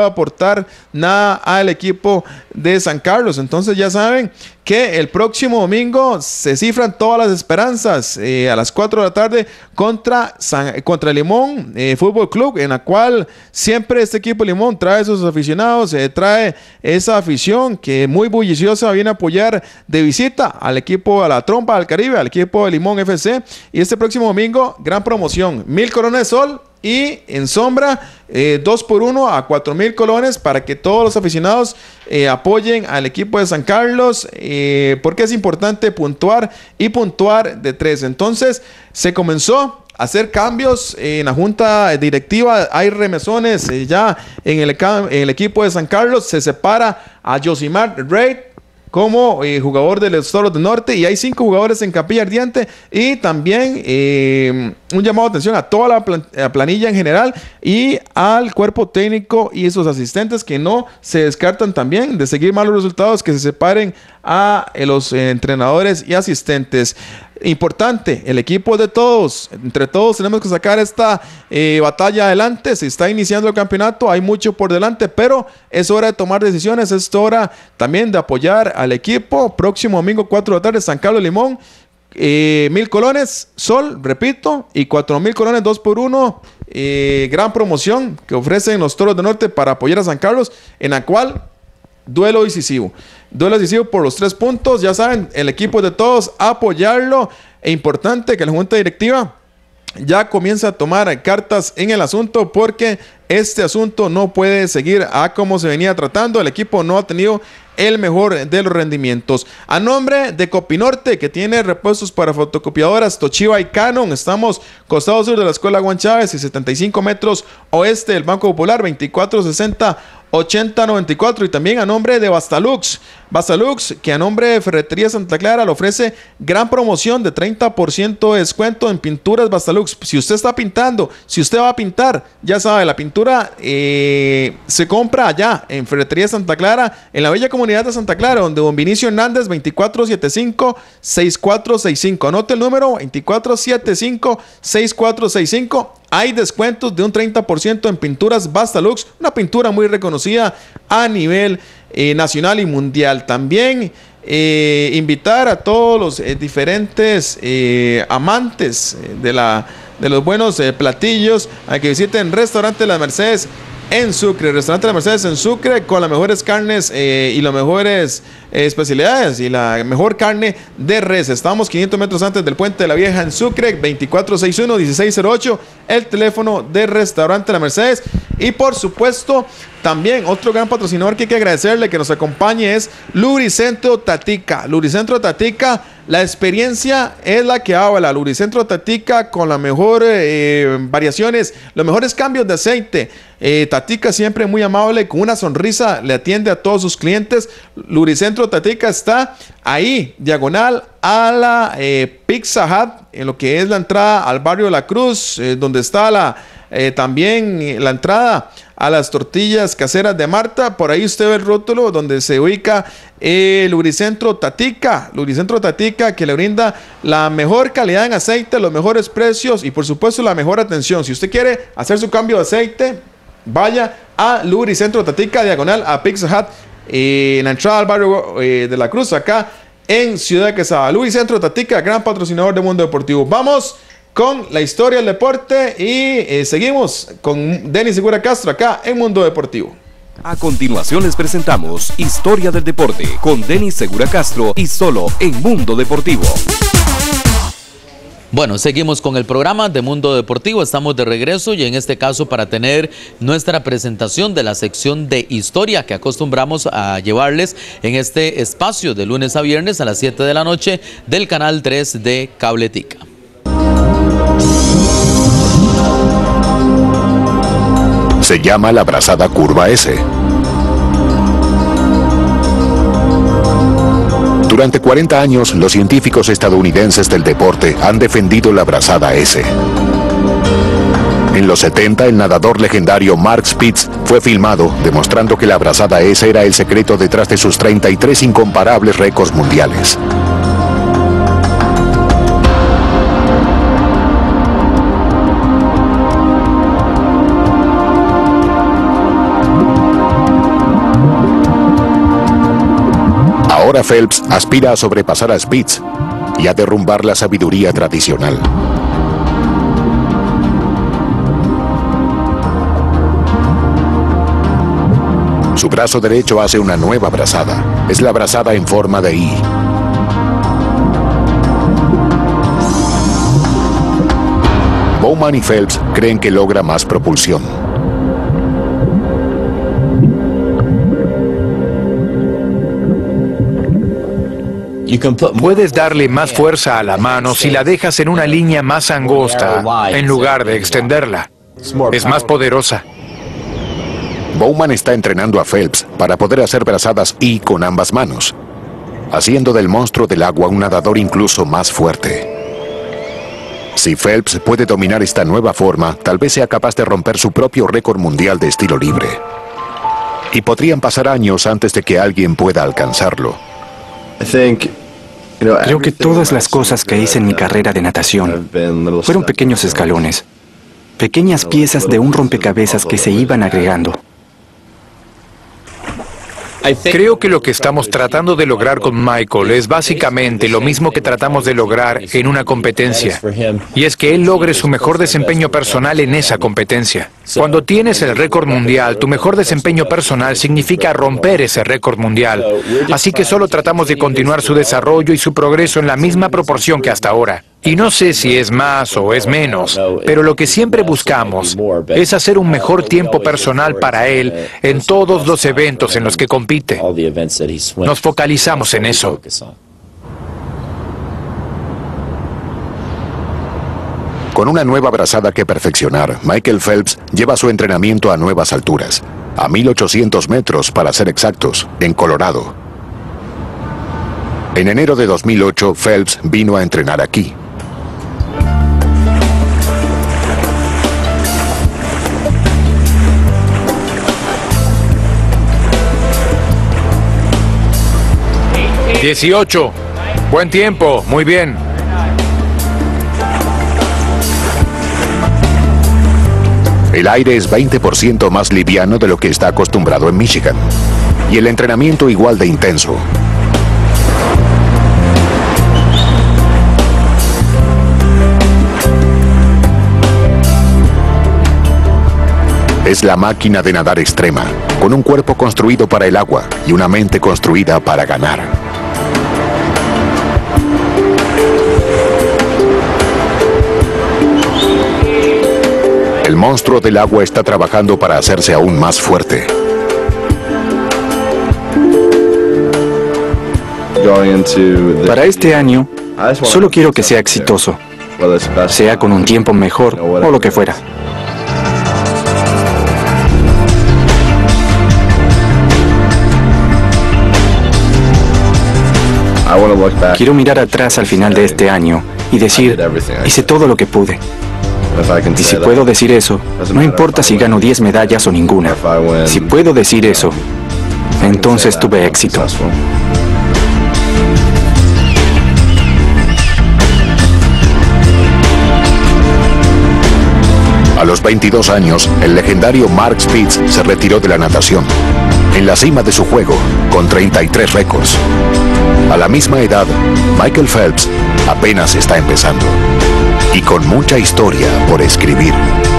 faltar nada al equipo de San Carlos. Entonces ya saben que el próximo domingo se cifran todas las esperanzas a las 4 de la tarde contra Limón Fútbol Club, en la cual siempre este equipo de Limón trae a sus aficionados, trae esa afición que muy bulliciosa viene a apoyar de visita al equipo, a la Trompa del Caribe, al equipo de Limón FC. Y este próximo domingo, gran promoción, 1,000 colones de sol y en sombra 2x1 a 4,000 colones para que todos los aficionados apoyen al equipo de San Carlos, porque es importante puntuar y puntuar de 3. Entonces se comenzó a hacer cambios en la junta directiva. Hay remesones ya en el equipo de San Carlos. Se separa a Josimar Reid como jugador de los Toros del Norte, y hay 5 jugadores en Capilla Ardiente, y también un llamado de atención a toda la planilla en general y al cuerpo técnico y sus asistentes, que no se descartan también de seguir malos resultados, que se separen a los entrenadores y asistentes. Importante, el equipo de todos, entre todos tenemos que sacar esta batalla adelante. Se está iniciando el campeonato, hay mucho por delante, pero es hora de tomar decisiones, es hora también de apoyar al equipo. Próximo domingo 4 de la tarde, San Carlos Limón, 1,000 colones sol, repito, y 4,000 colones 2x1, gran promoción que ofrecen los Toros del Norte para apoyar a San Carlos, en la cual duelo decisivo por los 3 puntos. Ya saben, el equipo de todos, apoyarlo. Es importante que la junta directiva ya comience a tomar cartas en el asunto, porque este asunto no puede seguir a como se venía tratando. El equipo no ha tenido el mejor de los rendimientos. A nombre de Copinorte, que tiene repuestos para fotocopiadoras Toshiba y Canon, estamos costado sur de la Escuela Juan Chávez y 75 metros oeste del Banco Popular, 2460-8094. Y también a nombre de Bastalux, que a nombre de Ferretería Santa Clara le ofrece gran promoción de 30% de descuento en pinturas Bastalux. Si usted está pintando, si usted va a pintar, ya sabe, la pintura se compra allá en Ferretería Santa Clara, en la bella comunidad de Santa Clara, donde don Vinicio Hernández, 2475-6465. Anote el número, 2475-6465. Hay descuentos de un 30% en pinturas Bastalux, una pintura muy reconocida a nivel nacional y mundial. También invitar a todos los diferentes amantes de los buenos platillos a que visiten Restaurante Las Mercedes en Sucre. Restaurante Las Mercedes en Sucre, con las mejores carnes y las mejores especialidades y la mejor carne de res. Estamos 500 metros antes del Puente de la Vieja en Sucre, 2461-1608, el teléfono de Restaurante Las Mercedes. Y por supuesto, también otro gran patrocinador que hay que agradecerle que nos acompañe es Lubricentro Tatica. Lubricentro Tatica, la experiencia es la que habla. Lubricentro Tatica, con las mejores variaciones, los mejores cambios de aceite. Tatica siempre muy amable, con una sonrisa le atiende a todos sus clientes. Lubricentro Tatica está ahí, diagonal a la Pizza Hut, en lo que es la entrada al barrio de La Cruz, donde está también la entrada a las tortillas caseras de Marta. Por ahí usted ve el rótulo donde se ubica Lubricentro Tatica. Lubricentro Tatica, que le brinda la mejor calidad en aceite, los mejores precios y por supuesto la mejor atención. Si usted quiere hacer su cambio de aceite, vaya a Lubricentro Tatica, diagonal a Pizza Hut, en la entrada al barrio de La Cruz, acá en Ciudad de Quesada. Lubricentro Tatica, gran patrocinador del mundo deportivo. Vamos con la historia del deporte y seguimos con Denis Segura Castro acá en Mundo Deportivo. A continuación les presentamos Historia del Deporte con Denis Segura Castro y solo en Mundo Deportivo. Bueno, seguimos con el programa de Mundo Deportivo, estamos de regreso y en este caso para tener nuestra presentación de la sección de historia que acostumbramos a llevarles en este espacio de lunes a viernes a las 7 de la noche del canal 3 de Cabletica. Se llama la brazada curva S. Durante 40 años, los científicos estadounidenses del deporte han defendido la brazada S. En los 70, el nadador legendario Mark Spitz fue filmado, demostrando que la brazada S era el secreto detrás de sus 33 incomparables récords mundiales. Ahora Phelps aspira a sobrepasar a Spitz y a derrumbar la sabiduría tradicional. Su brazo derecho hace una nueva brazada. Es la brazada en forma de I. Bowman y Phelps creen que logra más propulsión. Puedes darle más fuerza a la mano si la dejas en una línea más angosta en lugar de extenderla. Es más poderosa. Bowman está entrenando a Phelps para poder hacer brazadas I con ambas manos, haciendo del monstruo del agua un nadador incluso más fuerte. Si Phelps puede dominar esta nueva forma, tal vez sea capaz de romper su propio récord mundial de estilo libre. Y podrían pasar años antes de que alguien pueda alcanzarlo. Creo que todas las cosas que hice en mi carrera de natación fueron pequeños escalones, pequeñas piezas de un rompecabezas que se iban agregando. Creo que lo que estamos tratando de lograr con Michael es básicamente lo mismo que tratamos de lograr en una competencia. Y es que él logre su mejor desempeño personal en esa competencia. Cuando tienes el récord mundial, tu mejor desempeño personal significa romper ese récord mundial. Así que solo tratamos de continuar su desarrollo y su progreso en la misma proporción que hasta ahora. Y no sé si es más o es menos, pero lo que siempre buscamos es hacer un mejor tiempo personal para él en todos los eventos en los que compite. Nos focalizamos en eso. Con una nueva brazada que perfeccionar, Michael Phelps lleva su entrenamiento a nuevas alturas, a 1800 metros para ser exactos, en Colorado. En enero de 2008, Phelps vino a entrenar aquí. ¡18! Buen tiempo, muy bien. El aire es 20% más liviano de lo que está acostumbrado en Michigan. Y el entrenamiento igual de intenso. Es la máquina de nadar extrema, con un cuerpo construido para el agua y una mente construida para ganar. El monstruo del agua está trabajando para hacerse aún más fuerte. Para este año, solo quiero que sea exitoso, sea con un tiempo mejor o lo que fuera. Quiero mirar atrás al final de este año y decir, hice todo lo que pude. Y si puedo decir eso, no importa si gano 10 medallas o ninguna. Si puedo decir eso, entonces tuve éxito. A los 22 años, el legendario Mark Spitz se retiró de la natación, en la cima de su juego, con 33 récords. A la misma edad, Michael Phelps apenas está empezando, y con mucha historia por escribir.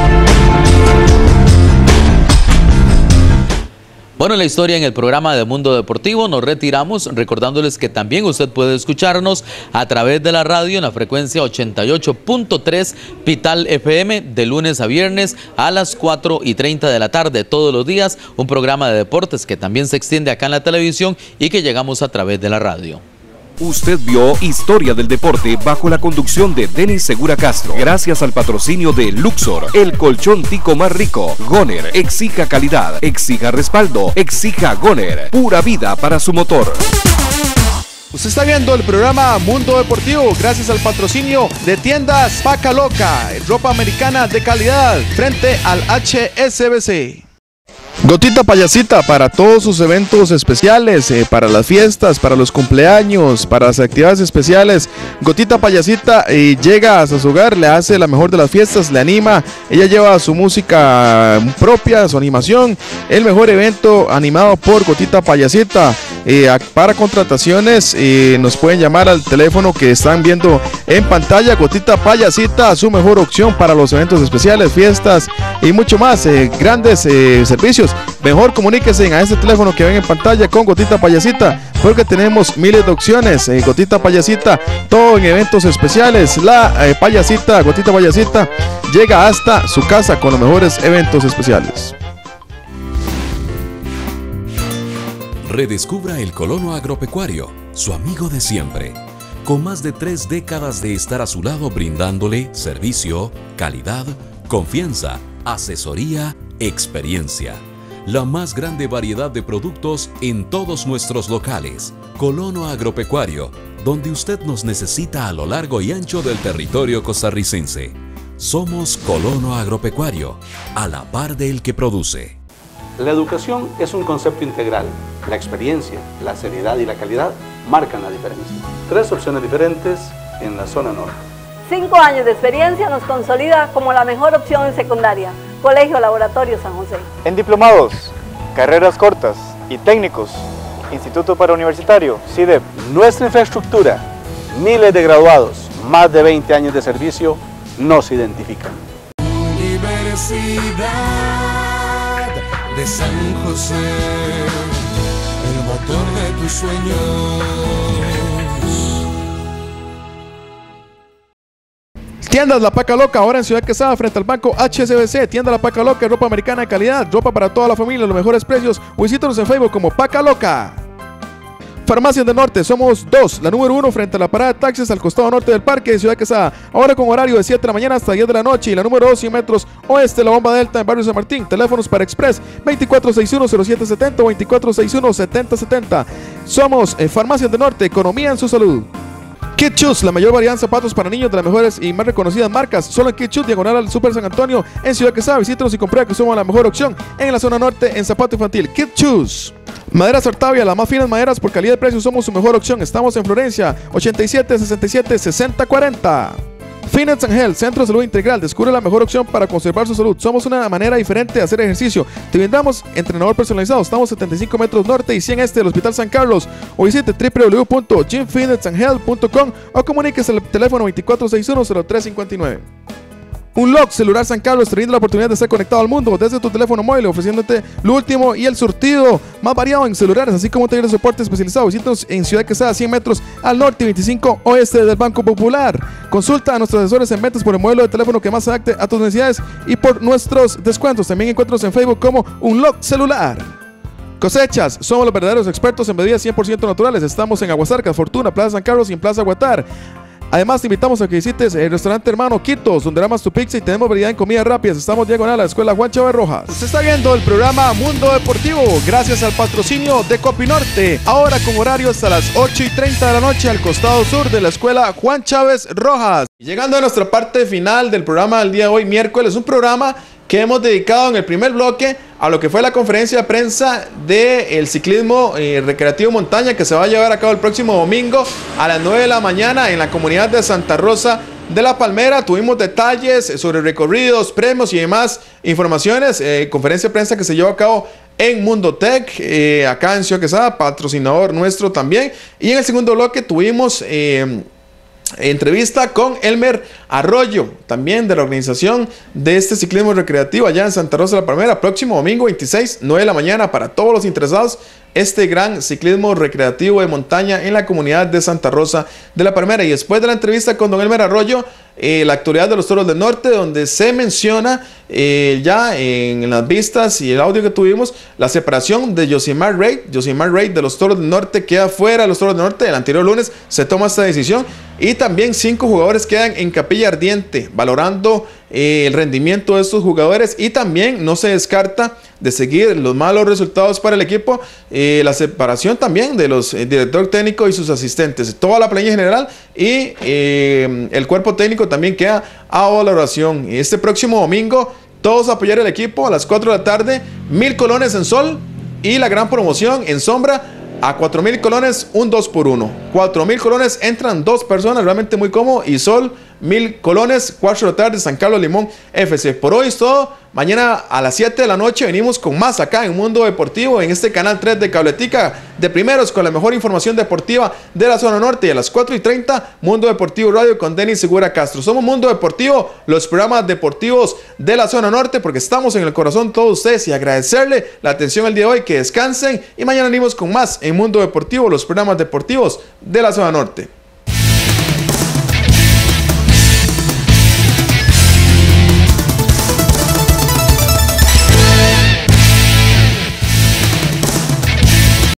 Bueno, en la historia en el programa de Mundo Deportivo nos retiramos recordándoles que también usted puede escucharnos a través de la radio en la frecuencia 88.3 Pital FM de lunes a viernes a las 4:30 de la tarde todos los días, un programa de deportes que también se extiende acá en la televisión y que llegamos a través de la radio. Usted vio Historia del Deporte bajo la conducción de Denis Segura Castro. Gracias al patrocinio de Luxor, el colchón tico más rico. Goner, exija calidad, exija respaldo, exija Goner. Pura vida para su motor. Usted está viendo el programa Mundo Deportivo gracias al patrocinio de tiendas Paca Loca, ropa americana de calidad frente al HSBC. Gotita Payasita para todos sus eventos especiales, para las fiestas, para los cumpleaños, para las actividades especiales. Gotita Payasita llega hasta su hogar, le hace la mejor de las fiestas, le anima. Ella lleva su música propia, su animación. El mejor evento animado por Gotita Payasita. Para contrataciones nos pueden llamar al teléfono que están viendo en pantalla. Gotita Payasita, su mejor opción para los eventos especiales, fiestas y mucho más. Grandes servicios. Mejor comuníquense a este teléfono que ven en pantalla con Gotita Payasita, porque tenemos miles de opciones. Gotita Payasita, todo en eventos especiales. La Gotita Payasita llega hasta su casa con los mejores eventos especiales. Redescubra el colono agropecuario, su amigo de siempre. Con más de 3 décadas de estar a su lado brindándole servicio, calidad, confianza, asesoría, experiencia. La más grande variedad de productos en todos nuestros locales. Colono Agropecuario, donde usted nos necesita a lo largo y ancho del territorio costarricense. Somos Colono Agropecuario, a la par del que produce. La educación es un concepto integral. La experiencia, la seriedad y la calidad marcan la diferencia. 3 opciones diferentes en la zona norte. 5 años de experiencia nos consolida como la mejor opción en secundaria. Colegio Laboratorio San José. En diplomados, carreras cortas y técnicos, Instituto Parauniversitario, CIDEP. Nuestra infraestructura, miles de graduados, más de 20 años de servicio, nos identifican. Universidad de San José, el motor de tus sueños. Tiendas La Paca Loca, ahora en Ciudad Quesada, frente al banco HSBC. Tienda La Paca Loca, ropa americana de calidad, ropa para toda la familia, los mejores precios. Visítanos en Facebook como Paca Loca. Farmacias del Norte, somos 2, la número 1 frente a la parada de taxis al costado norte del parque de Ciudad Quesada, ahora con horario de 7 de la mañana hasta 10 de la noche, y la número 2, 100 metros oeste, la Bomba Delta en Barrio San Martín. Teléfonos para Express 2461-0770 o 2461-7070. Somos Farmacias del Norte, economía en su salud. Kid Shoes, la mayor variedad de zapatos para niños de las mejores y más reconocidas marcas. Solo en Kid Shoes, diagonal al Super San Antonio en Ciudad Quesada. Visítanos y comprueba que somos la mejor opción en la zona norte en zapato infantil. Kid Shoes. Maderas Artavia, las más finas maderas por calidad y precio, somos su mejor opción. Estamos en Florencia, 8767-6040. Fitness and Health, Centro de Salud Integral. Descubre la mejor opción para conservar su salud. Somos una manera diferente de hacer ejercicio. Te brindamos entrenador personalizado. Estamos 75 metros norte y 100 este del Hospital San Carlos. O visite www.gymfitnessandhealth.com o comuníquese al teléfono 2461-0359. Unlock Celular San Carlos te brinda la oportunidad de estar conectado al mundo desde tu teléfono móvil, ofreciéndote lo último y el surtido más variado en celulares, así como taller de soporte especializado. Visítanos en Ciudad Quesada, 100 metros al norte y 25 oeste del Banco Popular. Consulta a nuestros asesores en ventas por el modelo de teléfono que más se adapte a tus necesidades y por nuestros descuentos. También encuéntranos en Facebook como Unlock Celular. Cosechas, somos los verdaderos expertos en bebidas 100% naturales. Estamos en Aguasarcas, Fortuna, Plaza San Carlos y en Plaza Guatar. Además, te invitamos a que visites el restaurante Hermano Quitos, donde amas tu pizza y tenemos variedad en comidas rápidas. Estamos diagonal a la Escuela Juan Chávez Rojas. Usted está viendo el programa Mundo Deportivo, gracias al patrocinio de Copinorte. Ahora con horario hasta las 8:30 de la noche al costado sur de la Escuela Juan Chávez Rojas. Llegando a nuestra parte final del programa del día de hoy, miércoles, un programa que hemos dedicado en el primer bloque a lo que fue la conferencia de prensa del ciclismo recreativo montaña que se va a llevar a cabo el próximo domingo a las 9 de la mañana en la comunidad de Santa Rosa de la Palmera. Tuvimos detalles sobre recorridos, premios y demás informaciones. Conferencia de prensa que se llevó a cabo en Mundo Tech, acá en Ciudad Quesada, patrocinador nuestro también. Y en el segundo bloque tuvimos entrevista con Elmer Arroyo, también de la organización de este ciclismo recreativo allá en Santa Rosa de la Palmera. Próximo domingo 26, 9 de la mañana para todos los interesados. Este gran ciclismo recreativo de montaña en la comunidad de Santa Rosa de la Palmera. Y después de la entrevista con don Elmer Arroyo, la actualidad de los Toros del Norte, donde se menciona ya en las vistas y el audio que tuvimos, la separación de Josimar Reid. Josimar Reid de los Toros del Norte queda fuera de los Toros del Norte. El anterior lunes se toma esta decisión. Y también 5 jugadores quedan en capilla ardiente, valorando el rendimiento de estos jugadores. Y también no se descarta de seguir los malos resultados para el equipo, la separación también de los director técnico y sus asistentes, toda la planilla general y el cuerpo técnico también queda a valoración. Este próximo domingo todos a apoyar el equipo a las 4 de la tarde, 1000 colones en sol y la gran promoción en sombra. A 4,000 colones, un 2x1. 4,000 colones, entran 2 personas, realmente muy cómodo. Y sol, 1000 Colones, 4 de la tarde, San Carlos Limón FC. Por hoy es todo. Mañana a las 7 de la noche venimos con más acá en Mundo Deportivo, en este canal 3 de Cabletica, de primeros con la mejor información deportiva de la zona norte. Y a las 4:30, Mundo Deportivo Radio con Denis Segura Castro. Somos Mundo Deportivo, los programas deportivos de la zona norte, porque estamos en el corazón de todos ustedes, y agradecerle la atención el día de hoy, que descansen y mañana venimos con más en Mundo Deportivo, los programas deportivos de la zona norte.